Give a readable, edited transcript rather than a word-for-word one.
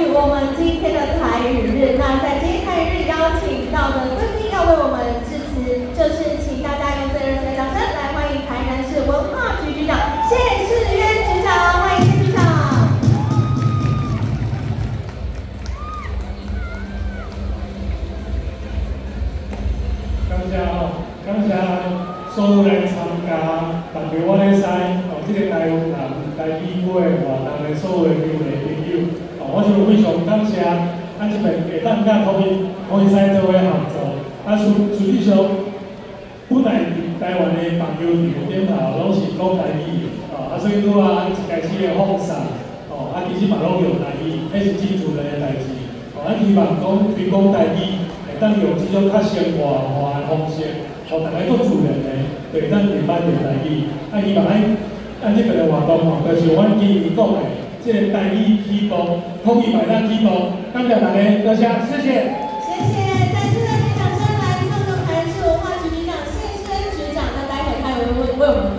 我们今天的台语日。那在今天台语日邀请到的贵宾要为我们致辞，就是请大家用最热情的掌声来欢迎台南市文化局局长谢世渊局长，欢迎谢局长。 感谢所有来参加，特别我咧使这个台湾人、台语会活动的所有的朋友，我是非常感谢咱这边会当甲可以使做伙合作。实际上，本来台湾的朋友点头拢是讲台语，所以拄一开始的放送，其实嘛拢用台语，迄是真自然的代志。希望讲推广台语，会当用这种较生活化的方式。大家都自然的，对咱台湾的台语，希望咱这边的活动就是阮今年讲的，这个台语起步，统一摆咱起步，感谢大家，多谢，谢谢。 谢谢，再次的掌声来送给台南市文化局局长谢世渊局长。那待会他也会为我们